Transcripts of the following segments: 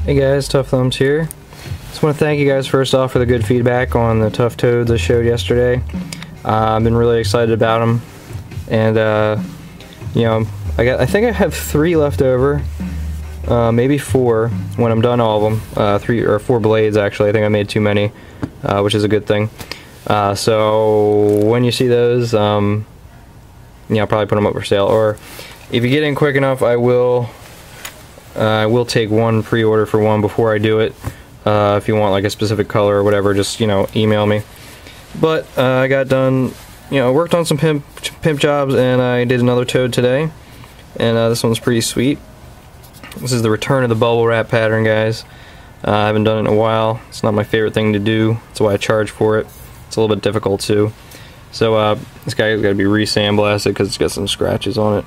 Hey guys, Tough Thumbs here. Just want to thank you guys first off for the good feedback on the TuffToads I showed yesterday. I've been really excited about them, and you know, I think I have 3 left over, maybe 4 when I'm done all of them. 3 or 4 blades actually. I think I made too many, which is a good thing. So when you see those, yeah, I'll probably put them up for sale, or if you get in quick enough, I will take one pre-order for one before I do it. If you want like a specific color or whatever, just, you know, email me. But I got done, you know, worked on some pimp jobs, and I did another toad today, and this one's pretty sweet. This is the return of the bubble wrap pattern, guys. I haven't done it in a while. It's not my favorite thing to do. That's why I charge for it. It's a little bit difficult too. So this guy's got to be re-sandblasted because it's got some scratches on it.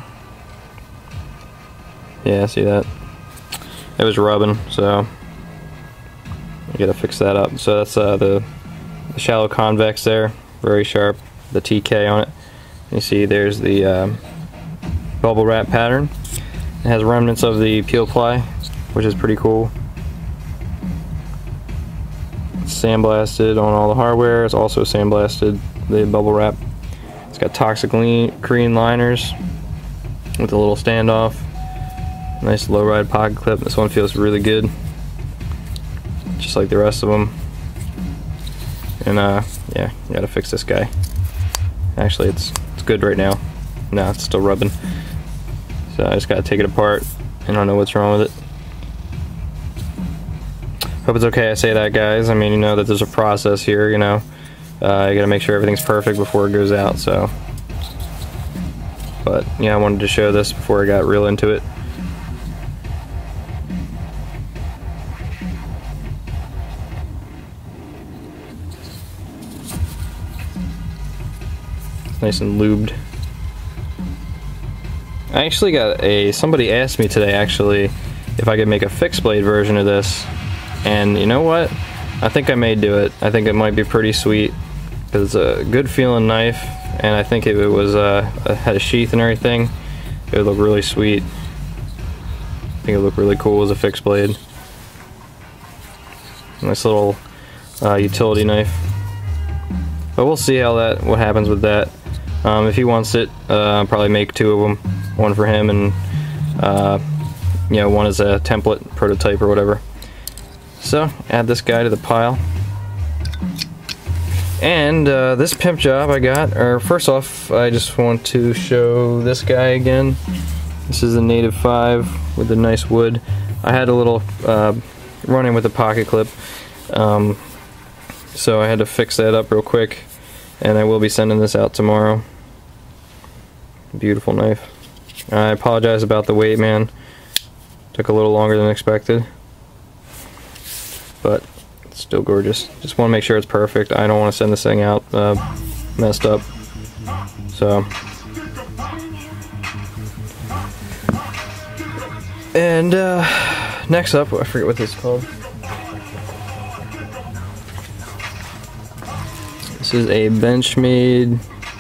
Yeah, see that? It was rubbing, so I gotta fix that up. So that's the shallow convex there, very sharp, the TK on it. You see there's the bubble wrap pattern. It has remnants of the peel ply, which is pretty cool. It's sandblasted on all the hardware. It's also sandblasted the bubble wrap. It's got toxic green liners with a little standoff. Nice low ride pocket clip. This one feels really good, just like the rest of them. And yeah, you gotta fix this guy. Actually, it's good right now. No, it's still rubbing. So I just gotta take it apart. I don't know what's wrong with it. Hope it's okay I say that, guys. I mean, you know that there's a process here, you know. You gotta make sure everything's perfect before it goes out, so. But yeah, I wanted to show this before I got real into it. Nice and lubed. I actually got somebody asked me today actually if I could make a fixed blade version of this, and you know what, I think I may do it. I think it might be pretty sweet because it's a good feeling knife, and I think if it was had a sheath and everything, it would look really sweet. I think it would look really cool as a fixed blade. Nice little utility knife. But we'll see what happens with that. If he wants it, I'll probably make 2 of them, one for him and you know, one as a template prototype or whatever. So add this guy to the pile. And this pimp job I got, or first off, I just want to show this guy again. This is a native 5 with the nice wood. I had a little run-in with the pocket clip, so I had to fix that up real quick, and I will be sending this out tomorrow. Beautiful knife. I apologize about the wait, man. Took a little longer than expected, but it's still gorgeous. Just want to make sure it's perfect. I don't want to send this thing out messed up. So, and next up, I forget what this is called. This is a Benchmade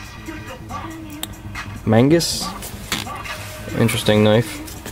Mangus. Interesting knife.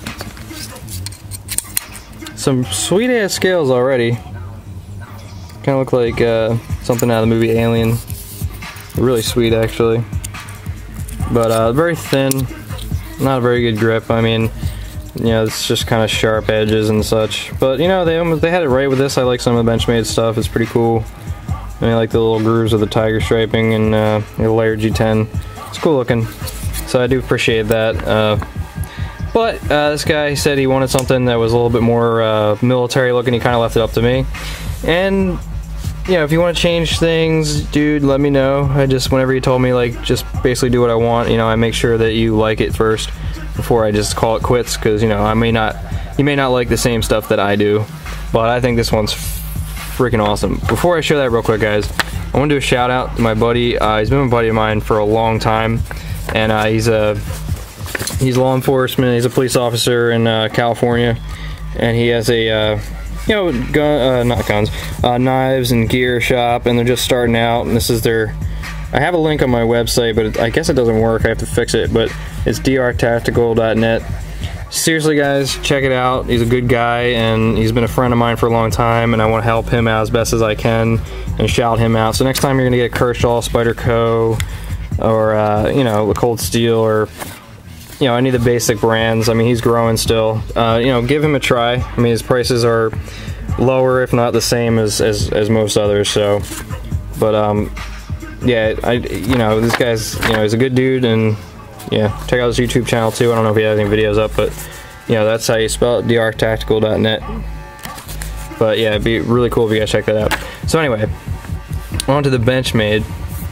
Some sweet ass scales already. Kind of look like something out of the movie Alien. Really sweet actually. But very thin. Not a very good grip. I mean, you know, it's just kind of sharp edges and such. But you know, they had it right with this. I like some of the Benchmade stuff. It's pretty cool. And I like the little grooves of the tiger striping and the layered G10. It's cool looking, so I do appreciate that. But this guy said he wanted something that was a little bit more military looking. He kind of left it up to me. And you know, if you want to change things, dude, let me know. Whenever you told me, like, just basically do what I want, you know, I make sure that you like it first before I just call it quits, because you know, you may not like the same stuff that I do, but I think this one's freaking awesome. Before I show that real quick, guys, I want to do a shout out to my buddy. He's been a buddy of mine for a long time, and he's law enforcement. He's a police officer in California, and he has a you know, not guns, knives and gear shop, and they're just starting out. And this is their. I have a link on my website, but I guess it doesn't work. I have to fix it, but it's drtactical.net. seriously guys, check it out. He's a good guy and he's been a friend of mine for a long time, and I want to help him out as best as I can and shout him out. So next time you're gonna get Kershaw, Spyderco, or you know, the Cold Steel, or you know, any of the basic brands. I mean, he's growing still. You know, give him a try. I mean, his prices are lower, if not the same as most others. So, but yeah, you know, this guy's, you know, he's a good dude, and yeah, check out his YouTube channel too. I don't know if he has any videos up, but you know, that's how you spell it, drtactical.net. But yeah, it'd be really cool if you guys check that out. So anyway, on to the Benchmade.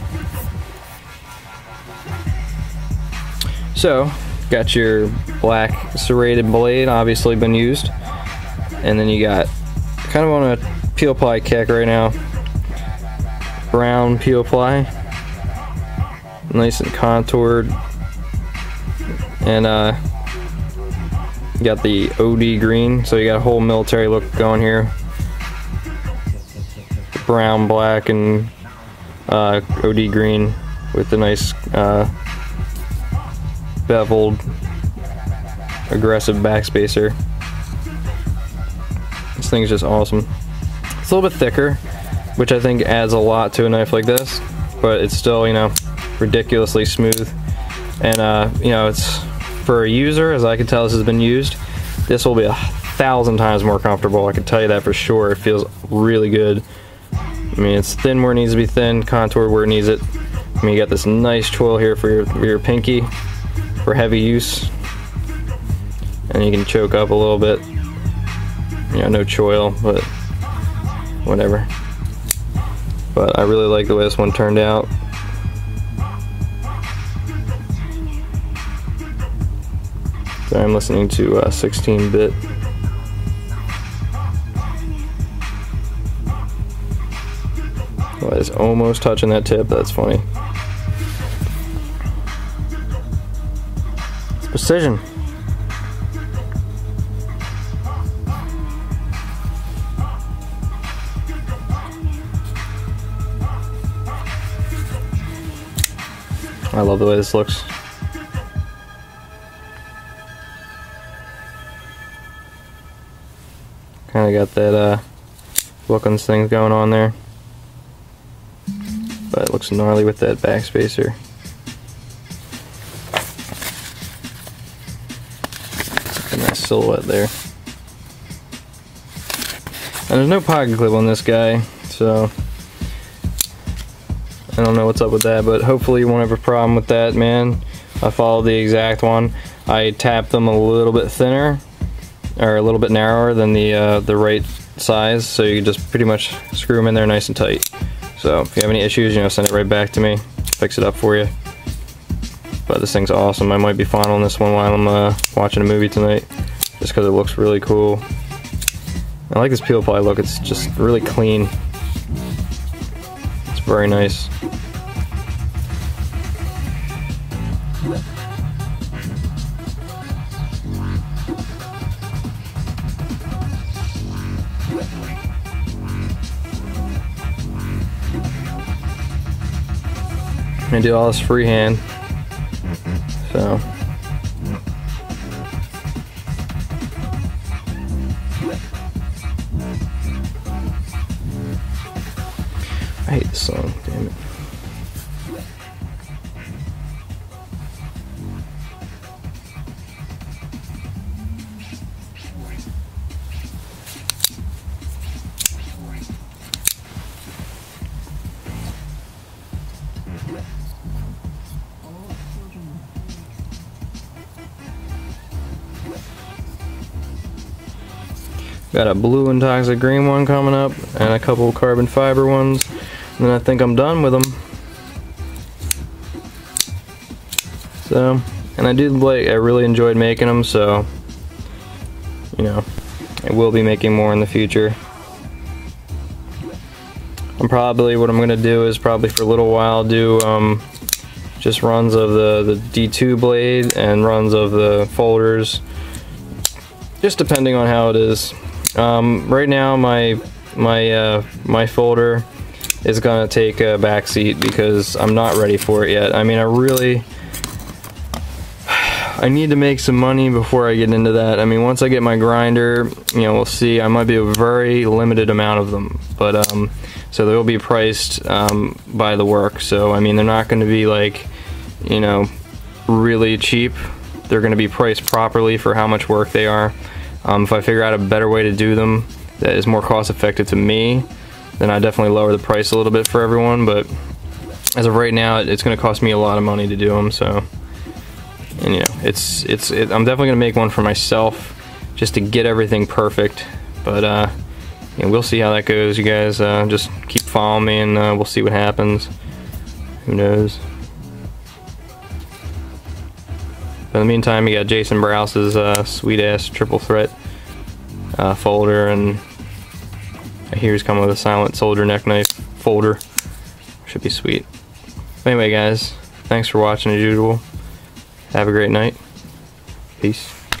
So, got your black serrated blade, obviously been used, and then you got, kind of on a peel ply kick right now, brown peel ply, nice and contoured, and you got the OD green, so you got a whole military look going here, brown, black, and OD green with the nice beveled aggressive backspacer. This thing's just awesome. It's a little bit thicker, which I think adds a lot to a knife like this, but it's still, you know, ridiculously smooth. And you know, it's for a user, as I can tell this has been used, this will be 1,000 times more comfortable. I can tell you that for sure. It feels really good. I mean, it's thin where it needs to be thin, contour where it needs it. I mean, you got this nice choil here for your pinky for heavy use, and you can choke up a little bit. You know, no choil, but whatever. But I really like the way this one turned out. So I'm listening to 16-bit. Well, it's almost touching that tip. That's funny. It's precision. I love the way this looks. Kind of got that Wilkins thing going on there, but it looks gnarly with that backspacer. A nice silhouette there. And there's no pocket clip on this guy, so I don't know what's up with that, but hopefully you won't have a problem with that, man. I followed the exact one. I tapped them a little bit thinner, or a little bit narrower than the right size, so you can just pretty much screw them in there nice and tight. So if you have any issues, you know, send it right back to me, fix it up for you. But this thing's awesome. I might be fondling this one while I'm watching a movie tonight, just because it looks really cool. I like this peel ply look. It's just really clean. It's very nice. I'm gonna do all this freehand, so I hate this song, damn it. Got a blue and toxic green one coming up, and a couple carbon fiber ones, and then I think I'm done with them. So, and I really enjoyed making them, so, you know, I will be making more in the future. What I'm gonna do is probably for a little while do just runs of the D2 blade and runs of the folders, just depending on how it is. Right now my folder is gonna take a backseat because I'm not ready for it yet. I mean, I I need to make some money before I get into that. I mean, once I get my grinder, you know, we'll see. I might be a very limited amount of them, but so they'll be priced by the work. So I mean, they're not going to be like, you know, really cheap. They're going to be priced properly for how much work they are. If I figure out a better way to do them that is more cost effective to me, then I definitely lower the price a little bit for everyone. But as of right now, it's going to cost me a lot of money to do them. So. And you know, I'm definitely gonna make one for myself just to get everything perfect. But you know, we'll see how that goes. You guys just keep following me, and we'll see what happens. Who knows? But in the meantime, you got Jason Browse's sweet ass triple threat folder, and here's coming with a silent soldier neck knife folder. Should be sweet. But anyway, guys, thanks for watching as usual. Have a great night. Peace.